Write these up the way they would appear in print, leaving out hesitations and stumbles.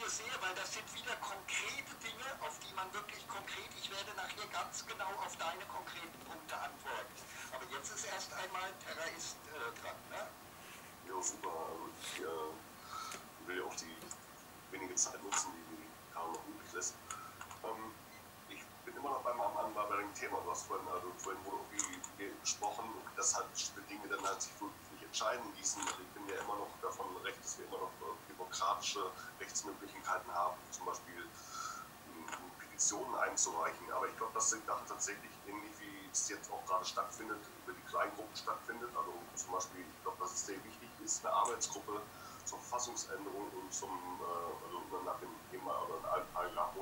sehr, weil das sind wieder konkrete Dinge, auf die man wirklich konkret, ich werde nachher ganz genau auf deine konkreten Punkte antworten. Aber jetzt ist erst einmal Terra ist dran, ne? Ja, super. Also ich will ja auch die wenige Zeit nutzen, die Karl noch übrig lässt. Ich bin immer noch bei dem Thema, du hast vorhin wurde irgendwie gesprochen, dass halt bestimmte Dinge dann halt sich wirklich nicht entscheiden ließen. Also ich bin ja immer noch davon recht, dass wir immer noch demokratische Rechtsmöglichkeiten haben, zum Beispiel Petitionen einzureichen. Aber ich glaube, das sind Sachen tatsächlich ähnlich, wie es jetzt auch gerade stattfindet, über die Kleingruppen stattfindet. Also zum Beispiel, ich glaube, dass es sehr wichtig ist, eine Arbeitsgruppe zur Verfassungsänderung und also nach dem Thema oder Paragraph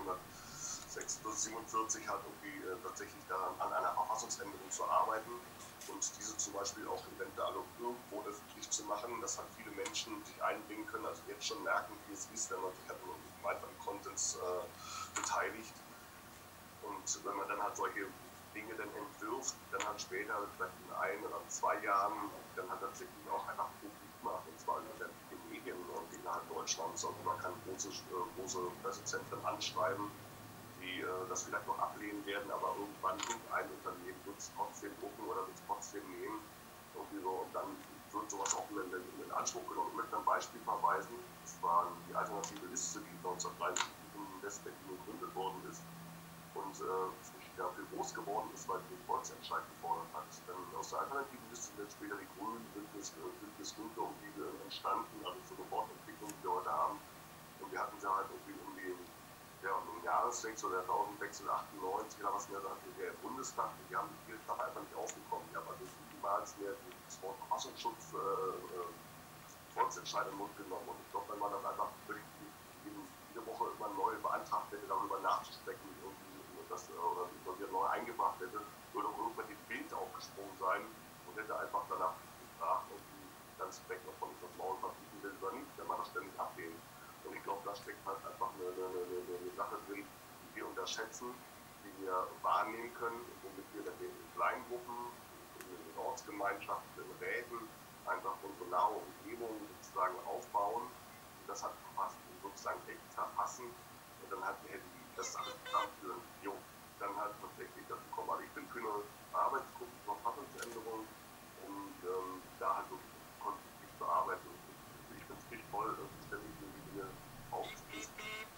147 halt irgendwie tatsächlich daran an einer Verfassungsänderung zu arbeiten und diese zum Beispiel auch eventuell irgendwo öffentlich zu machen, dass halt viele Menschen sich einbringen können, also jetzt schon merken, wie es ist, wenn man sich halt im weiteren Contents beteiligt. Und wenn man dann halt solche Dinge dann entwirft, dann halt später, vielleicht in 1 oder 2 Jahren, dann halt tatsächlich auch einfach publik macht, und zwar in den Medien und innerhalb Deutschlands. Also man kann große Pressezentren anschreiben, die das vielleicht noch ablehnen werden, aber irgendwann irgendein Unternehmen wird es trotzdem drucken oder wird es trotzdem nehmen. Irgendwie so, und dann wird sowas auch in Anspruch genommen. Ich möchte ein Beispiel verweisen. Das war die alternative Liste, die 1973 in West-Berlin gegründet worden ist und sich dafür groß geworden ist, weil sie den Volksentscheid gefordert hat. Dann aus der alternativen Liste sind später die Grünen, Bündnis Linke und die entstanden, also zur Wortentwicklung, die wir heute haben. Und wir hatten sie halt irgendwie um den Jahreswechsel oder Jahrtausendwechsel 98 oder was mehr, da hatten wir im Bundestag, die haben die Sache einfach nicht aufgekommen. Die haben also niemals mehr das Wort Verfassungsschutz Volksentscheid im Mund genommen. Und ich glaube, wenn man das einfach jede Woche immer neu beantragt hätte, darüber nachzusprechen, oder wieder neu eingebracht hätte, würde auch irgendwann die Bild aufgesprungen sein und hätte einfach danach gefragt, ob die ganz weg, ob man das Maul verbieten will oder nicht, wenn man das ständig ablehnt. Und ich glaube, da steckt halt einfach eine Sache drin, die wir unterschätzen, die wir wahrnehmen können, womit wir dann in kleinen Gruppen, in den Ortsgemeinschaften, in Räten einfach unsere nahe Umgebung sozusagen aufbauen und das hat sozusagen echt verfassen und dann hätten die das alles zusammenführen. Dann halt tatsächlich dazu kommen. Also ich bin für eine Arbeitsgruppe zur Verfassungsänderung, um da halt wirklich konstruktiv zu arbeiten. Ich finde es richtig toll, ständig die Dinge aufzuschließen.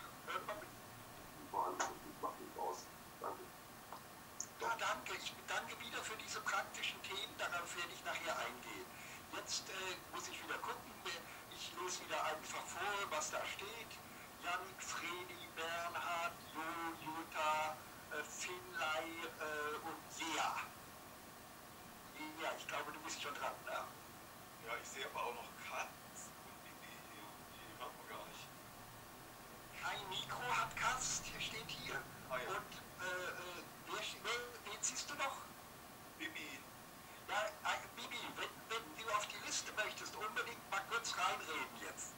Ich mache mich aus. Danke. Ja, danke. Ich bedanke wieder für diese praktischen Themen. Darauf werde ich nachher eingehen. Jetzt muss ich wieder gucken. Ich lese wieder einfach vor, was da steht. Jannik, Fredi, Bernhard, Jutta, Finlay und Jea. Ja, ich glaube, du bist schon dran, ne? Ja, ich sehe aber auch noch Katz und Bibi hier. Die hört man gar nicht. Kein Mikro hat Kast, steht hier. Ah, ja. Und wen siehst du noch? Bibi. Ja, Bibi, wenn du auf die Liste möchtest, unbedingt mal kurz reinreden jetzt.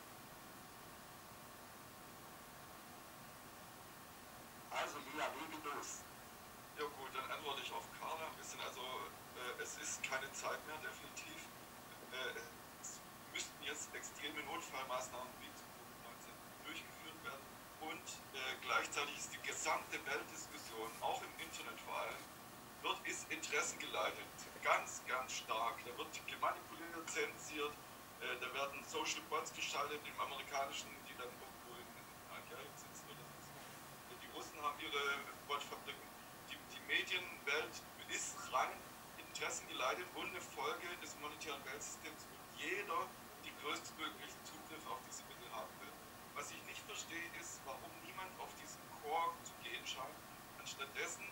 Also Lea, lege los. Ja gut, dann antworte ich auf Carla ein bisschen. Also es ist keine Zeit mehr, definitiv. Es müssten jetzt extreme Notfallmaßnahmen wie zu Covid-19 durchgeführt werden. Und gleichzeitig ist die gesamte Weltdiskussion, auch im Internet vor allem, ist interessengeleitet. Ganz, ganz stark. Da wird gemanipuliert, zensiert. Da werden Social Bots geschaltet im amerikanischen, die dann irgendwo in Algerien sitzen oder so. Die Russen haben ihre Botfabriken. Die Medienwelt ist rein interessengeleitet und eine Folge des monetären Geldsystems, wo jeder die größtmöglichen Zugriff auf diese Mittel haben will. Was ich nicht verstehe, ist, warum niemand auf diesen Core zu gehen scheint, anstattdessen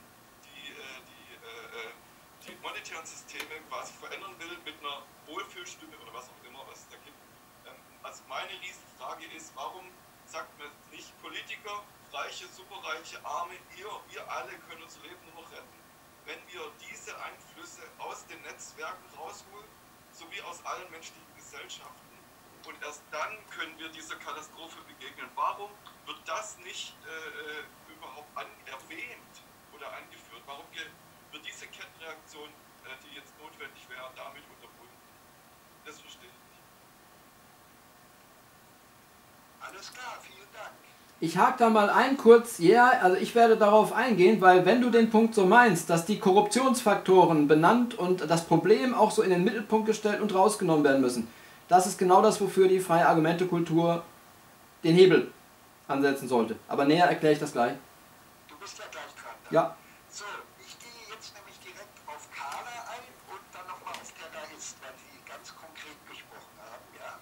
die monetären Systeme quasi verändern will mit einer Wohlfühlstimme oder was auch immer, was es da gibt. Also meine Riesenfrage ist, warum sagt man nicht Politiker, Reiche, Superreiche, Arme, wir alle können unser Leben nur noch retten, wenn wir diese Einflüsse aus den Netzwerken rausholen, sowie aus allen menschlichen Gesellschaften. Und erst dann können wir dieser Katastrophe begegnen. Warum wird das nicht überhaupt erwähnt oder angeführt? Warum wird diese Kettenreaktion, die jetzt notwendig wäre, damit unterbunden? Das verstehe ich nicht. Alles klar, vielen Dank. Ich hake da mal ein kurz, ja, also ich werde darauf eingehen, weil wenn du den Punkt so meinst, dass die Korruptionsfaktoren benannt und das Problem auch so in den Mittelpunkt gestellt und rausgenommen werden müssen, das ist genau das, wofür die freie Argumentekultur den Hebel ansetzen sollte. Aber näher erkläre ich das gleich. Du bist ja gleich dran. Dann. Ja. So, ich gehe jetzt nämlich direkt auf Carla ein und dann nochmal auf der da ist, weil sie ganz konkret gesprochen haben, ja.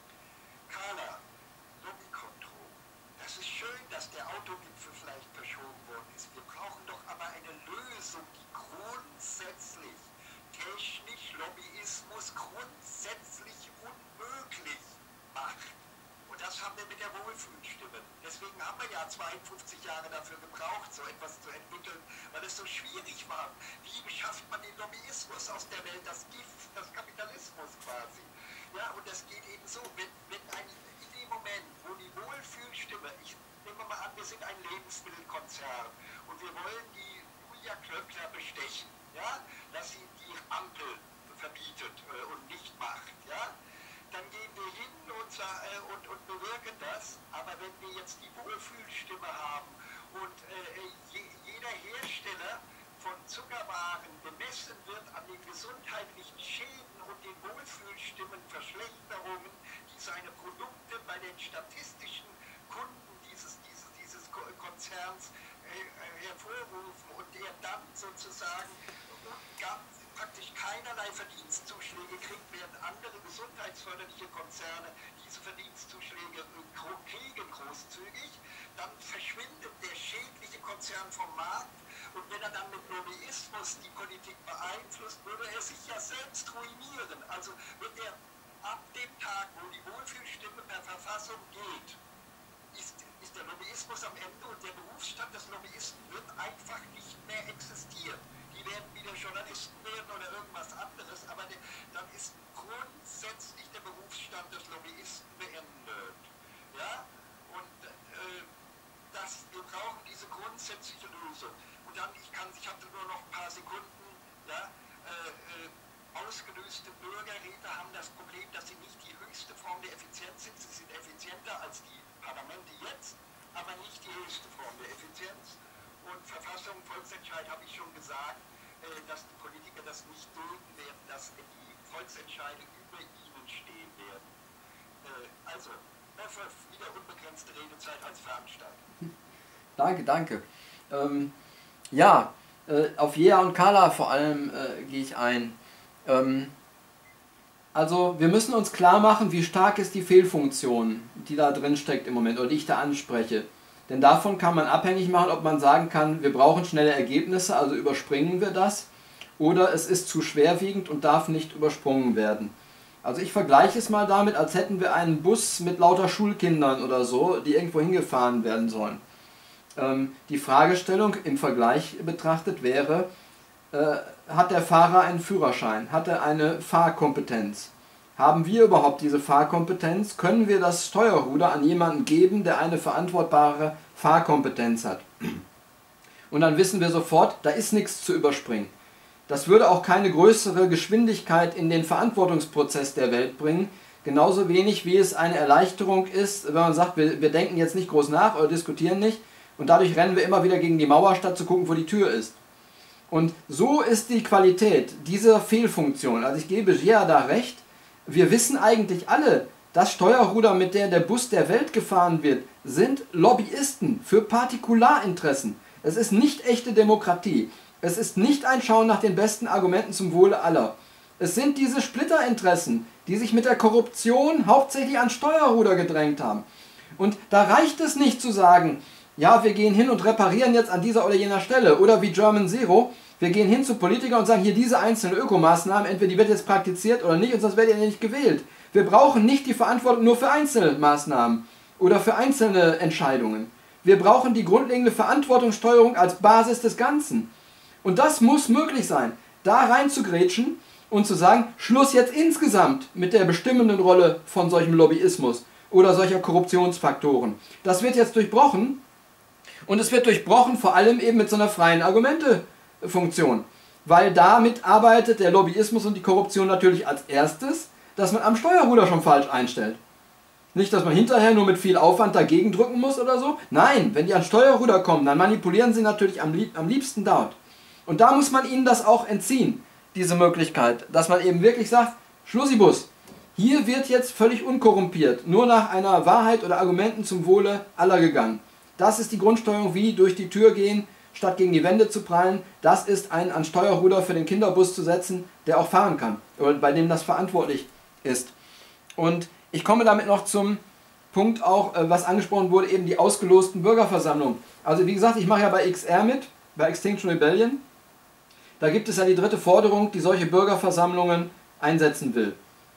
Carla, Lobbykontrolle. Das ist schön, dass der Autogipfel vielleicht verschoben worden ist. Wir brauchen doch aber eine Lösung, die grundsätzlich technisch Lobbyismus grundsätzlich unmöglich macht. Und das haben wir mit der Wohlfühlstimme. Deswegen haben wir ja 52 Jahre dafür gebraucht, so etwas zu entwickeln, weil es so schwierig war. Wie beschafft man den Lobbyismus aus der Welt, das Gift, das Kapitalismus quasi? Ja, und das geht eben so, wenn in dem Moment, wo die Wohlfühlstimme, ich nehme mal an, wir sind ein Lebensmittelkonzern und wir wollen die Julia Klöckner bestechen, ja, dass sie die Ampel verbietet und nicht macht, ja. Dann gehen wir hin und bewirken das. Aber wenn wir jetzt die Wohlfühlstimme haben und jeder Hersteller von Zuckerwaren bemessen wird an den gesundheitlichen Schäden und den Wohlfühlstimmenverschlechterungen, die seine Produkte bei den statistischen Kunden dieses Konzerns hervorrufen und der dann sozusagen praktisch keinerlei Verdienstzuschläge kriegt, während andere gesundheitsförderliche Konzerne diese Verdienstzuschläge kriegen großzügig, dann verschwindet der schädliche Konzern vom Markt und wenn er dann mit Lobbyismus die Politik beeinflusst, würde er sich ja selbst ruinieren. Also wird er ab dem Tag, wo die Wohlfühlstimme per Verfassung geht, ist der Lobbyismus am Ende und der Berufsstand des Lobbyisten wird einfach nicht mehr existieren. Die werden wieder Journalisten werden oder irgendwas anderes, aber dann ist grundsätzlich der Berufsstand des Lobbyisten beendet. Ja? Und wir brauchen diese grundsätzliche Lösung. Und dann, ich hatte nur noch ein paar Sekunden, ja, ausgelöste Bürgerräte haben das Problem, dass sie nicht die höchste Form der Effizienz sind. Sie sind effizienter als die Parlamente jetzt, aber nicht die höchste Form der Effizienz. Und Verfassung, Volksentscheid habe ich schon gesagt, dass die Politiker das nicht dulden werden, dass die Volksentscheide über ihnen stehen werden. Also, wieder unbegrenzte Redezeit als Veranstalter. Danke. Ja, auf Jea und Carla vor allem gehe ich ein. Also wir müssen uns klar machen, wie stark ist die Fehlfunktion, die da drin steckt im Moment oder die ich da anspreche. Denn davon kann man abhängig machen, ob man sagen kann, wir brauchen schnelle Ergebnisse, also überspringen wir das, oder es ist zu schwerwiegend und darf nicht übersprungen werden. Also ich vergleiche es mal damit, als hätten wir einen Bus mit lauter Schulkindern oder so, die irgendwo hingefahren werden sollen. Die Fragestellung im Vergleich betrachtet wäre, hat der Fahrer einen Führerschein? Hat er eine Fahrkompetenz? Haben wir überhaupt diese Fahrkompetenz? Können wir das Steuerruder an jemanden geben, der eine verantwortbare Fahrkompetenz hat? Und dann wissen wir sofort, da ist nichts zu überspringen. Das würde auch keine größere Geschwindigkeit in den Verantwortungsprozess der Welt bringen, genauso wenig wie es eine Erleichterung ist, wenn man sagt, wir denken jetzt nicht groß nach oder diskutieren nicht und dadurch rennen wir immer wieder gegen die Mauer, statt zu gucken, wo die Tür ist. Und so ist die Qualität dieser Fehlfunktion. Also ich gebe Jea da recht, wir wissen eigentlich alle, das Steuerruder, mit der der Bus der Welt gefahren wird, sind Lobbyisten für Partikularinteressen. Es ist nicht echte Demokratie. Es ist nicht ein Schauen nach den besten Argumenten zum Wohle aller. Es sind diese Splitterinteressen, die sich mit der Korruption hauptsächlich an Steuerruder gedrängt haben. Und da reicht es nicht zu sagen, ja, wir gehen hin und reparieren jetzt an dieser oder jener Stelle. Oder wie German Zero, wir gehen hin zu Politikern und sagen, hier diese einzelnen Ökomaßnahmen, entweder die wird jetzt praktiziert oder nicht, und sonst werdet ihr nicht gewählt. Wir brauchen nicht die Verantwortung nur für Einzelmaßnahmen oder für einzelne Entscheidungen. Wir brauchen die grundlegende Verantwortungssteuerung als Basis des Ganzen. Und das muss möglich sein, da rein zu grätschen und zu sagen, Schluss jetzt insgesamt mit der bestimmenden Rolle von solchem Lobbyismus oder solcher Korruptionsfaktoren. Das wird jetzt durchbrochen und es wird durchbrochen vor allem eben mit so einer freien Argumentefunktion. Weil damit arbeitet der Lobbyismus und die Korruption natürlich als erstes, dass man am Steuerruder schon falsch einstellt. Nicht, dass man hinterher nur mit viel Aufwand dagegen drücken muss oder so. Nein, wenn die ans Steuerruder kommen, dann manipulieren sie natürlich am liebsten dort. Und da muss man ihnen das auch entziehen, diese Möglichkeit, dass man eben wirklich sagt, Schlussibus, hier wird jetzt völlig unkorrumpiert, nur nach einer Wahrheit oder Argumenten zum Wohle aller gegangen. Das ist die Grundsteuerung, wie durch die Tür gehen, statt gegen die Wände zu prallen. Das ist ein an Steuerruder für den Kinderbus zu setzen, der auch fahren kann, oder bei dem das verantwortlich ist. Und ich komme damit noch zum Punkt auch, was angesprochen wurde, eben die ausgelosten Bürgerversammlungen. Also wie gesagt, ich mache ja bei XR mit, bei Extinction Rebellion. Da gibt es ja die dritte Forderung, die solche Bürgerversammlungen einsetzen will.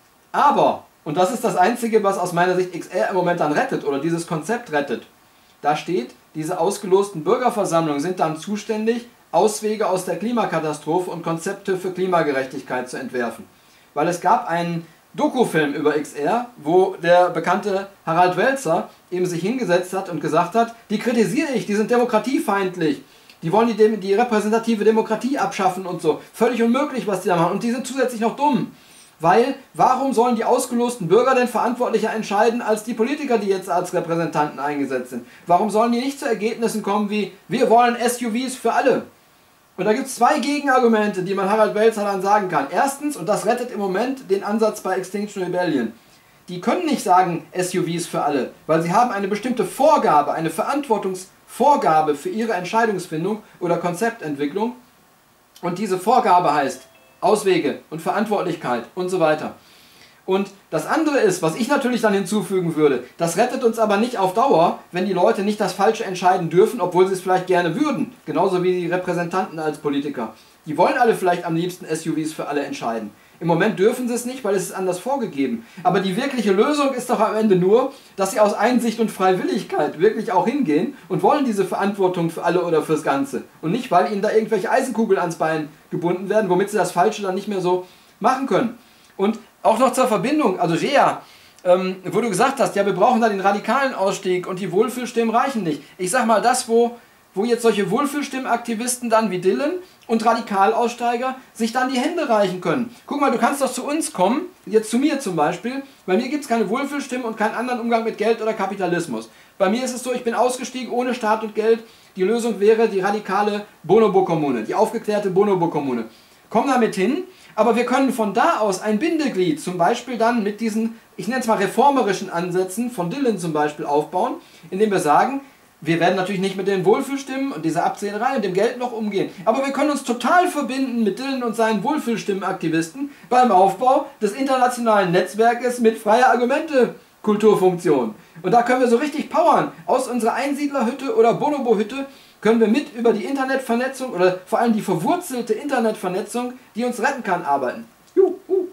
Aber, und das ist das Einzige, was aus meiner Sicht XR im Moment dann rettet, oder dieses Konzept rettet, da steht, diese ausgelosten Bürgerversammlungen sind dann zuständig, Auswege aus der Klimakatastrophe und Konzepte für Klimagerechtigkeit zu entwerfen. Weil es gab einen Dokufilm über XR, wo der bekannte Harald Welzer eben sich hingesetzt hat und gesagt hat, die kritisiere ich, die sind demokratiefeindlich. Die wollen die repräsentative Demokratie abschaffen und so. Völlig unmöglich, was die da machen. Und die sind zusätzlich noch dumm. Weil, warum sollen die ausgelosten Bürger denn verantwortlicher entscheiden als die Politiker, die jetzt als Repräsentanten eingesetzt sind? Warum sollen die nicht zu Ergebnissen kommen wie, wir wollen SUVs für alle? Und da gibt es zwei Gegenargumente, die man Harald Welzer dann sagen kann. Erstens, und das rettet im Moment den Ansatz bei Extinction Rebellion, die können nicht sagen SUVs für alle, weil sie haben eine bestimmte Vorgabe, eine Verantwortungsvorgabe für ihre Entscheidungsfindung oder Konzeptentwicklung. Und diese Vorgabe heißt Auswege und Verantwortlichkeit und so weiter. Und das andere ist, was ich natürlich dann hinzufügen würde, das rettet uns aber nicht auf Dauer, wenn die Leute nicht das Falsche entscheiden dürfen, obwohl sie es vielleicht gerne würden. Genauso wie die Repräsentanten als Politiker. Die wollen alle vielleicht am liebsten SUVs für alle entscheiden. Im Moment dürfen sie es nicht, weil es ist anders vorgegeben. Aber die wirkliche Lösung ist doch am Ende nur, dass sie aus Einsicht und Freiwilligkeit wirklich auch hingehen und wollen diese Verantwortung für alle oder fürs Ganze. Und nicht, weil ihnen da irgendwelche Eisenkugeln ans Bein gebunden werden, womit sie das Falsche dann nicht mehr so machen können. Und auch noch zur Verbindung, also Gea, wo du gesagt hast, ja, wir brauchen da den radikalen Ausstieg und die Wohlfühlstimmen reichen nicht. Ich sag mal, das, wo jetzt solche Wohlfühlstimmenaktivisten dann wie Dylan und Radikalaussteiger sich dann die Hände reichen können. Guck mal, du kannst doch zu uns kommen, jetzt zu mir zum Beispiel. Bei mir gibt es keine Wohlfühlstimmen und keinen anderen Umgang mit Geld oder Kapitalismus. Bei mir ist es so, ich bin ausgestiegen ohne Staat und Geld. Die Lösung wäre die radikale Bonobo-Kommune, die aufgeklärte Bonobo-Kommune. Komm damit hin, aber wir können von da aus ein Bindeglied, zum Beispiel dann mit diesen, ich nenne es mal reformerischen Ansätzen von Dylan zum Beispiel aufbauen, indem wir sagen, wir werden natürlich nicht mit den Wohlfühlstimmen und dieser Abzählerei und dem Geld noch umgehen. Aber wir können uns total verbinden mit Dylan und seinen Wohlfühlstimmenaktivisten beim Aufbau des internationalen Netzwerkes mit freier Argumente-Kulturfunktion. Und da können wir so richtig powern. Aus unserer Einsiedlerhütte oder Bonobo-Hütte können wir mit über die Internetvernetzung oder vor allem die verwurzelte Internetvernetzung, die uns retten kann, arbeiten. Juhu.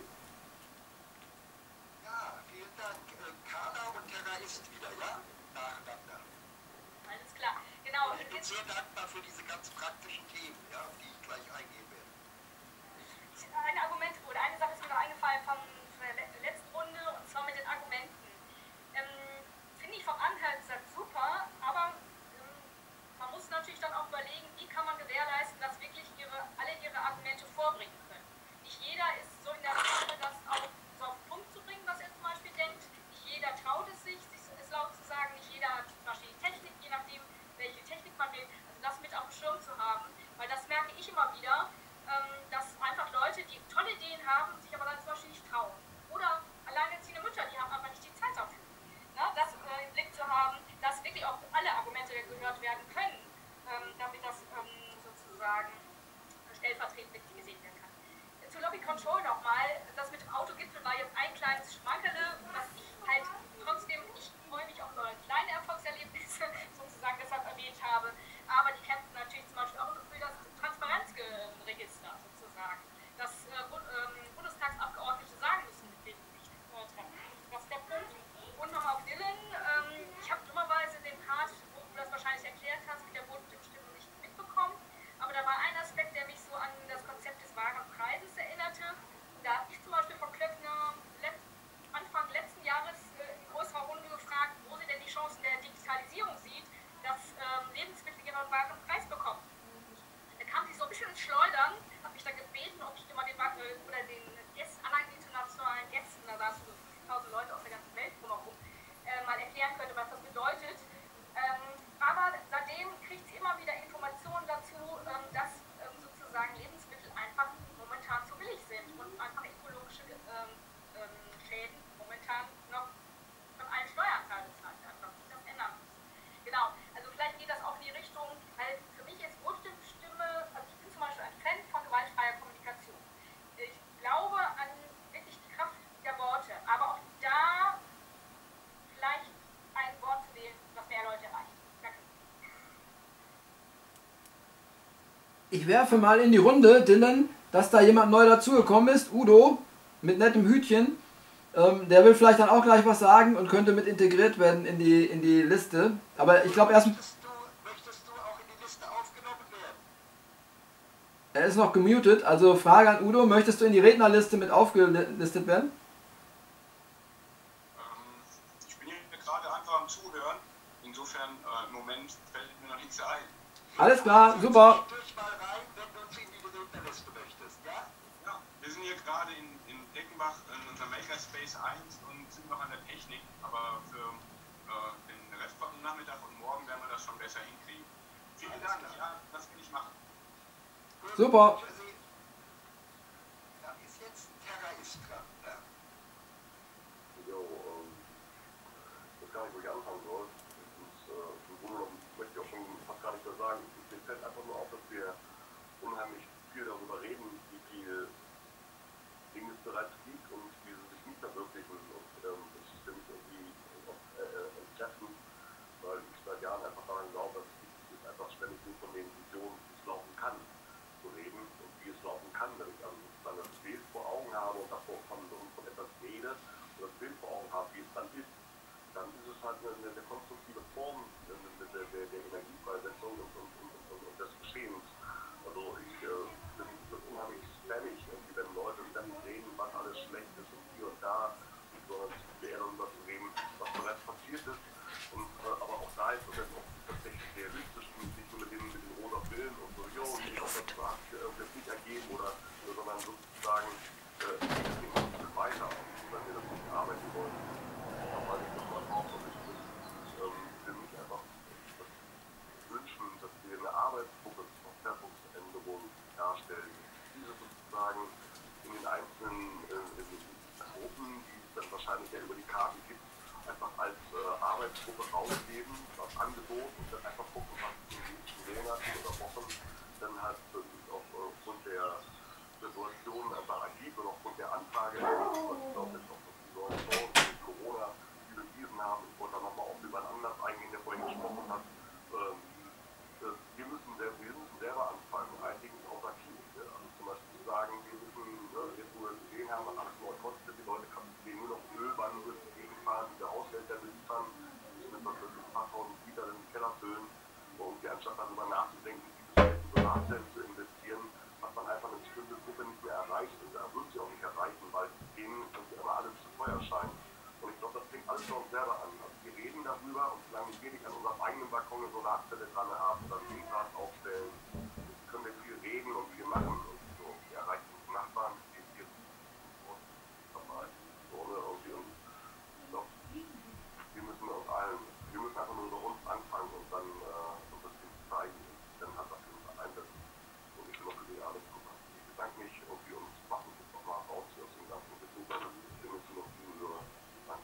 Ja, vielen Dank. Carla und Terra ist wieder, ja? Nacheinander. Alles klar. Genau. Ich bin sehr dankbar für diese ganz praktischen Themen, ja, auf die ich gleich eingehen werde. Ein Argument oder eine Sache ist mir noch eingefallen von der letzten Runde, und zwar mit den Argumenten. Finde ich vom Anhaltssatz super, aber man muss natürlich dann auch überlegen, wie kann man gewährleisten, dass wirklich alle ihre Argumente vorbringen können. Nicht jeder ist so in der Lage, das auch so auf den Punkt zu bringen, was er zum Beispiel denkt. Nicht jeder traut es sich, es laut zu sagen. Nicht jeder hat zum Beispiel die Technik, je nachdem, welche Technik man will. Also das mit auf dem Schirm zu haben, weil das merke ich immer wieder, dass einfach Leute, die tolle Ideen haben, sich aber dann zum Beispiel nicht trauen. ich werfe mal in die Runde, Dylan, dass da jemand neu dazugekommen ist, Udo, mit nettem Hütchen. Der will vielleicht dann auch gleich was sagen und könnte mit integriert werden in die Liste. Aber ich glaube erst... Möchtest du auch in die Liste aufgenommen werden? Er ist noch gemutet, also Frage an Udo, möchtest du in die Rednerliste mit aufgelistet werden? Ich bin hier gerade einfach am Zuhören. Insofern, im Moment fällt mir noch nichts ein. Alles klar, super. Durch mal rein, wenn du uns in die Rednerliste möchtest, ja? Ja, wir sind hier gerade in Deckenbach in unserem Makerspace 1 und sind noch an der Technik, aber für den Rest vom Nachmittag und morgen werden wir das schon besser hinkriegen. Vielen Dank, ja, das will ich machen. Gut, Super. tschüssi. Da ist jetzt Terra Istra. Ja. Jo, ich weiß gar nicht, wo ich anfangen soll. Im Grunde genommen möchte ich auch schon fast gar nicht mehr sagen. Mir fällt einfach nur auf, dass wir unheimlich viel darüber reden, wie viel Dinge es bereits gibt und wie sie sich nicht verwirklichen. Und das ist für mich irgendwie entkräftend, weil ich seit Jahren einfach daran glaube, dass es ist einfach ständig nur von den Visionen, wie es laufen kann, zu reden und wie es laufen kann, wenn ich dann das Bild vor Augen habe und davor von etwas rede und das Bild vor Augen habe, wie es dann ist. Dann ist es halt eine konstruktive Form der Energiefreisetzung und des Geschehens. Also ich finde es unheimlich spammig, wenn Leute ständig reden, was alles schlecht ist und hier und da, sondern es ist eher darüber zu reden, was bereits passiert ist. Und, aber auch da ist es jetzt auch tatsächlich realistisch, nicht nur mit den rosa Pillen und so, jo, ich hoffe, das hat jetzt nicht ergeben sondern sozusagen ein Stück weiter, wenn wir das nicht arbeiten wollen. Aber ich nochmal drauf und ich will mich einfach wünschen, dass wir eine Arbeitsgruppe zur Verzerrungsänderung darstellen. Diese sozusagen in den einzelnen Gruppen, die es dann wahrscheinlich ja über die Karten gibt, einfach als Arbeitsgruppe rausgeben, das Angebot und dann einfach gucken, was in den nächsten Monaten oder Wochen dann halt aufgrund der Situation einfach ergibt und aufgrund der Anfrage, was ich glaube jetzt auch die neuen Chancen mit Corona überwiesen haben. Ich wollte da nochmal auch über einen Anlass eingehen, der vorhin gesprochen hat. Wir müssen selber anfangen, eigentlich autarkie. Also zum Beispiel zu sagen, wir müssen, jetzt wo wir gesehen haben, was alles neu kostet, die Leute kriegen nur noch Öl, wann müssen gegenfahren, diese Haushälter beliefern, müssen mit ein paar tausend Liter in den Keller füllen, und anstatt darüber nachzudenken, dieses Geld in Solarzellen zu investieren, was man einfach eine bestimmte Gruppe nicht mehr erreicht, und da wird sie auch nicht erreichen, weil denen immer alles zu teuer scheint. Und ich glaube, das fängt alles bei uns selber an. Also wir reden darüber, und solange wir nicht an unserem eigenen Balkon eine Solarzelle dran haben, dann Windrad aufstellen, können wir viel reden und viel machen. Und so, wir erreichen unsere Nachbarn, die hier dabei. So, ne, irgendwie, und ich glaube, wir müssen einfach nur über uns anfangen und dann so ein bisschen zeigen, dann hat das für uns einsetzen. Und ich will noch für die Arbeitsgruppe. Ich bedanke mich irgendwie und machen jetzt nochmal raus aus dem ganzen Besuch. Ich bin jetzt nur noch viel höher. Danke.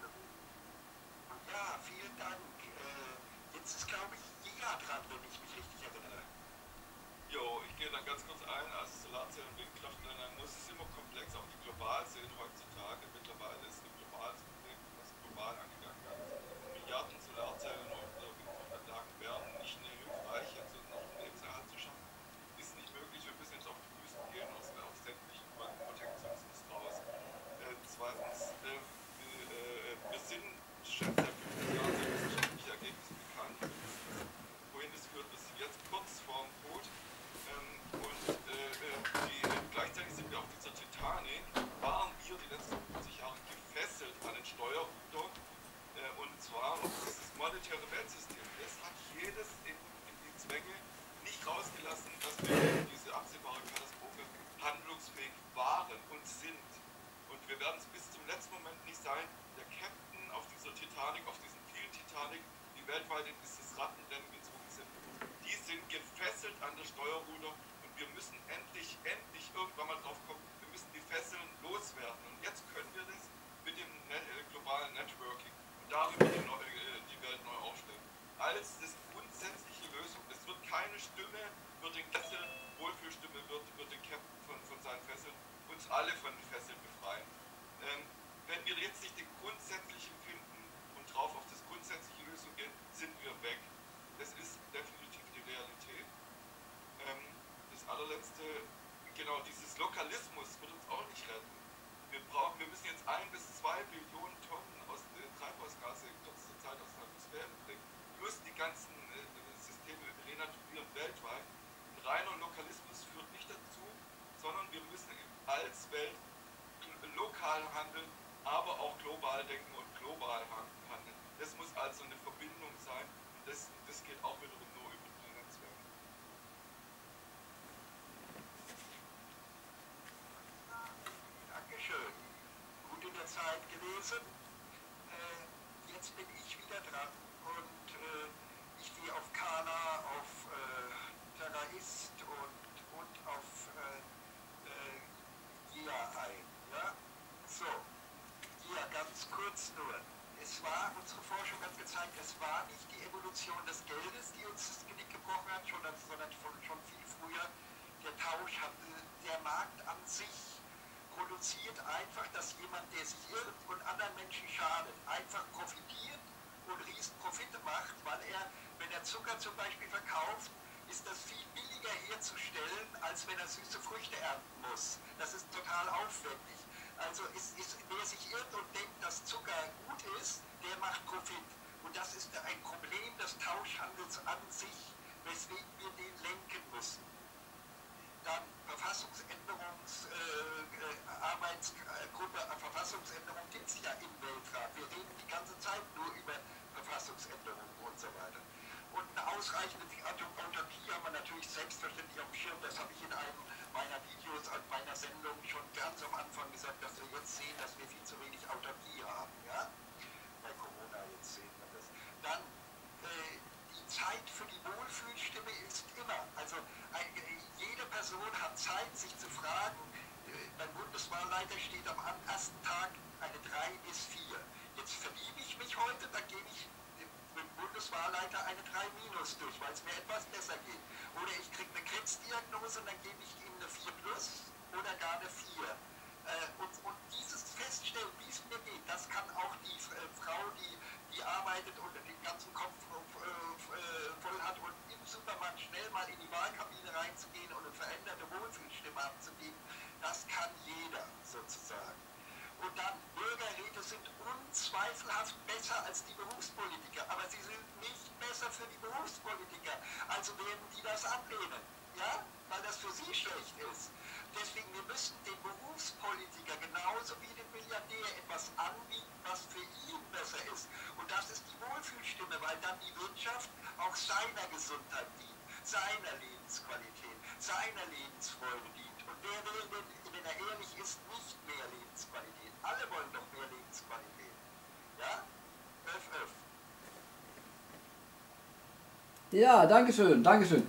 Ja, vielen Dank. Jetzt ist, glaube ich, Jena dran, wenn ich mich richtig erinnere. Jo, ich gehe dann ganz kurz ein. Also Solarzellen und Windkraft, man muss es immer komplex, auch die global sehen heutzutage. Mittlerweile ist ein globales Problem, was global angegangen wird. Milliarden Solarzellen und Windkraftanlagen werden nicht nur hilfreich, sondern auch um Lebenserhalt zu schaffen. Ist nicht möglich, wir müssen jetzt auf die Füße gehen, aus sämtlichen Protektionismus raus. Zweitens, wir sind schon seit 5 Jahren sehr wissenschaftliche Ergebnisse bekannt. Wohin das führt, wir sind jetzt kurz vorm Tod. Gleichzeitig sind wir auf dieser Titanic, waren wir die letzten 50 Jahre gefesselt an den Steuerruder. Und zwar dieses monetäre Weltsystem. Das hat jedes in die Zwänge nicht rausgelassen, dass wir in diese absehbare Katastrophe handlungsfähig waren und sind. Und wir werden es bis zum letzten Moment nicht sein. Der Captain auf dieser Titanic, auf diesem vielen Titanic, die weltweit in dieses Rattenrennen gezogen sind, die sind gefesselt an das Steuerruder und wir müssen endlich irgendwann mal drauf kommen, wir müssen die Fesseln loswerden. Und jetzt können wir das mit dem globalen Networking und darüber die Welt neu aufstellen. Als das grundsätzliche Lösung. Es wird keine Stimme, wird den Kessel, Wohlfühlstimme wird den Captain von seinen Fesseln, uns alle von den Fesseln befreien. Wenn wir jetzt nicht den grundsätzlichen finden und drauf auf das grundsätzliche Lösung gehen, sind wir weg. Das ist definitiv die Realität. global denken und global handeln. Das muss also eine Verbindung sein. Das geht auch wiederum nur über die Netzwerke. Dankeschön. Gut in der Zeit gelesen. Jetzt bin ich wieder dran und ich gehe auf Kala, auf Terraist und auf GIA ein. Ja? So, GIA ganz kurz nur. Unsere Forschung hat gezeigt, es war nicht die Evolution des Geldes, die uns das Genick gebrochen hat, sondern schon viel früher der Tauschhandel. Der Markt an sich produziert einfach, dass jemand, der sich irrt und anderen Menschen schadet, einfach profitiert und Riesenprofite macht, weil wenn er Zucker zum Beispiel verkauft, ist das viel billiger herzustellen, als wenn er süße Früchte ernten muss. Das ist total aufwendig. Also wer sich irrt und denkt, dass Zucker gut ist, der macht Profit. Und das ist ein Problem des Tauschhandels an sich, weswegen wir den lenken müssen. Dann Arbeitsgruppe Verfassungsänderung gibt es ja im Weltrat. Wir reden die ganze Zeit nur über Verfassungsänderungen und so weiter. Und eine ausreichende Autarkie haben wir natürlich selbstverständlich auf dem Schirm. Das habe ich in einem meiner Videos, meiner Sendung schon ganz am Anfang gesagt, dass wir jetzt sehen, dass wir viel zu wenig Autarkie haben. Ja? Bei Corona jetzt sehen wir das. Dann die Zeit für die Wohlfühlstimme ist immer. Also jede Person hat Zeit, sich zu fragen. Beim Bundeswahlleiter steht am ersten Tag eine 3 bis 4. Jetzt verliebe ich mich heute, dann gebe ich dem Bundeswahlleiter eine 3 minus durch, weil es mir etwas besser geht. Oder ich kriege eine Krebsdiagnose und dann gebe ich ihm eine 4 plus oder gar eine 4. Und dieses Feststellen, wie es mir geht, das kann auch die Frau, die arbeitet und den ganzen Kopf voll hat und im Supermarkt schnell mal in die Wahlkabine reinzugehen und eine veränderte Wohlfühlstimme abzugeben, das kann jeder sozusagen. Und dann, Bürgerräte sind unzweifelhaft besser als die Berufspolitiker, aber sie sind nicht besser für die Berufspolitiker, also werden die das ablehnen, ja, weil das für sie schlecht ist. Deswegen, wir müssen dem Berufspolitiker genauso wie dem Milliardär etwas anbieten, was für ihn besser ist. Und das ist die Wohlfühlstimme, weil dann die Wirtschaft auch seiner Gesundheit dient, seiner Lebensqualität, seiner Lebensfreude dient. Und wer will denn, wenn er ehrlich ist, nicht mehr Lebensqualität? Alle wollen doch mehr Lebensqualität. Ja? Ja, dankeschön, dankeschön.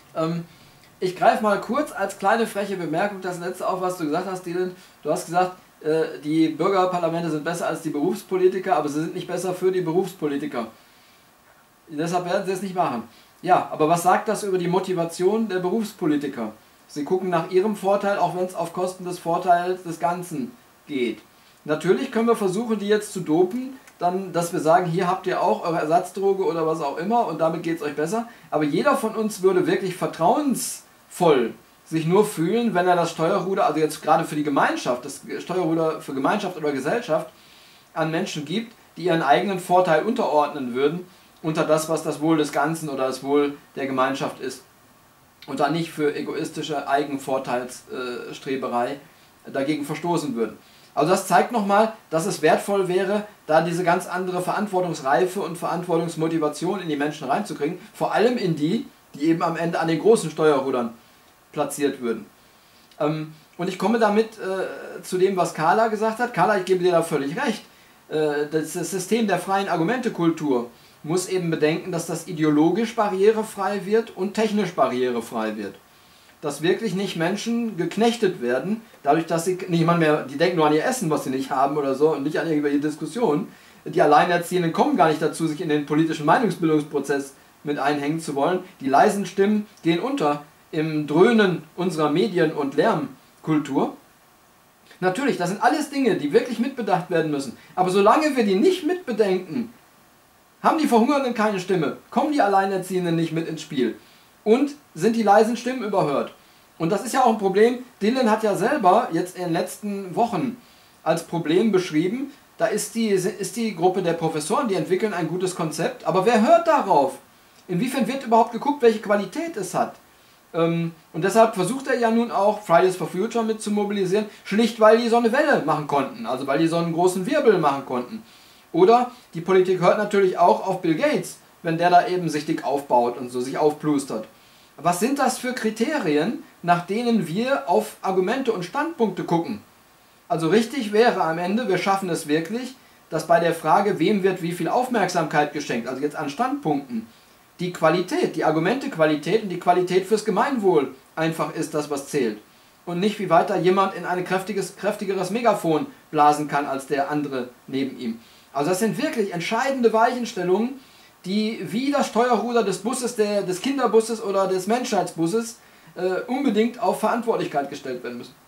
Ich greife mal kurz als kleine freche Bemerkung das letzte auf, was du gesagt hast, Dylan. Du hast gesagt, die Bürgerparlamente sind besser als die Berufspolitiker, aber sie sind nicht besser für die Berufspolitiker. Deshalb werden sie es nicht machen. Ja, aber was sagt das über die Motivation der Berufspolitiker? Sie gucken nach ihrem Vorteil, auch wenn es auf Kosten des Vorteils des Ganzen geht. Natürlich können wir versuchen, die jetzt zu dopen, dann, dass wir sagen, hier habt ihr auch eure Ersatzdroge oder was auch immer und damit geht es euch besser. Aber jeder von uns würde wirklich vertrauensvoll sich nur fühlen, wenn er das Steuerruder, also jetzt gerade für die Gemeinschaft, das Steuerruder für Gemeinschaft oder Gesellschaft an Menschen gibt, die ihren eigenen Vorteil unterordnen würden unter das, was das Wohl des Ganzen oder das Wohl der Gemeinschaft ist. Und dann nicht für egoistische Eigenvorteilsstreberei dagegen verstoßen würden. Also das zeigt nochmal, dass es wertvoll wäre, da diese ganz andere Verantwortungsreife und Verantwortungsmotivation in die Menschen reinzukriegen, vor allem in die eben am Ende an den großen Steuerrudern platziert würden. Und ich komme damit zu dem, was Carla gesagt hat. Carla, ich gebe dir da völlig recht. Das System der freien Argumentekultur muss eben bedenken, dass das ideologisch barrierefrei wird und technisch barrierefrei wird. Dass wirklich nicht Menschen geknechtet werden, dadurch, dass sie niemand mehr, die denken nur an ihr Essen, was sie nicht haben oder so, und nicht an irgendwelche Diskussionen. Die Alleinerziehenden kommen gar nicht dazu, sich in den politischen Meinungsbildungsprozess mit einhängen zu wollen. Die leisen Stimmen gehen unter im Dröhnen unserer Medien- und Lärmkultur. Natürlich, das sind alles Dinge, die wirklich mitbedacht werden müssen. Aber solange wir die nicht mitbedenken, haben die Verhungernden keine Stimme, kommen die Alleinerziehenden nicht mit ins Spiel und sind die leisen Stimmen überhört. Und das ist ja auch ein Problem. Dylan hat ja selber jetzt in den letzten Wochen als Problem beschrieben, da ist die Gruppe der Professoren, die entwickeln ein gutes Konzept, aber wer hört darauf? Inwiefern wird überhaupt geguckt, welche Qualität es hat? Und deshalb versucht er ja nun auch Fridays for Future mit zu mobilisieren, schlicht weil die so eine Welle machen konnten, also weil die so einen großen Wirbel machen konnten. Oder die Politik hört natürlich auch auf Bill Gates, wenn der da eben sich dick aufbaut und so sich aufplustert. Was sind das für Kriterien, nach denen wir auf Argumente und Standpunkte gucken? Also richtig wäre am Ende, wir schaffen es wirklich, dass bei der Frage, wem wird wie viel Aufmerksamkeit geschenkt, also jetzt an Standpunkten, die Qualität, die Argumentequalität und die Qualität fürs Gemeinwohl einfach ist das, was zählt. Und nicht, wie weiter jemand in ein kräftigeres Megafon blasen kann als der andere neben ihm. Also das sind wirklich entscheidende Weichenstellungen, die wie das Steuerruder des Busses, des Kinderbusses oder des Menschheitsbusses unbedingt auf Verantwortlichkeit gestellt werden müssen.